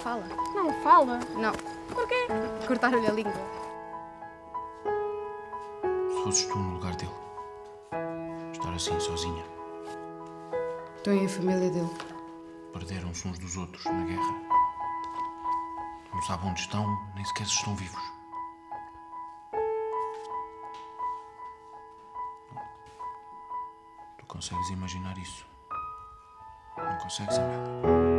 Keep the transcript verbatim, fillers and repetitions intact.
fala. Não fala? Não. Porquê? Cortaram-lhe a língua. Se fosses tu no lugar dele, estar assim, sozinha. Então e a família dele? Perderam-se uns dos outros na guerra. Não sabem onde estão, nem sequer se estão vivos. Tu consegues imaginar isso? Não consegues, Amélia?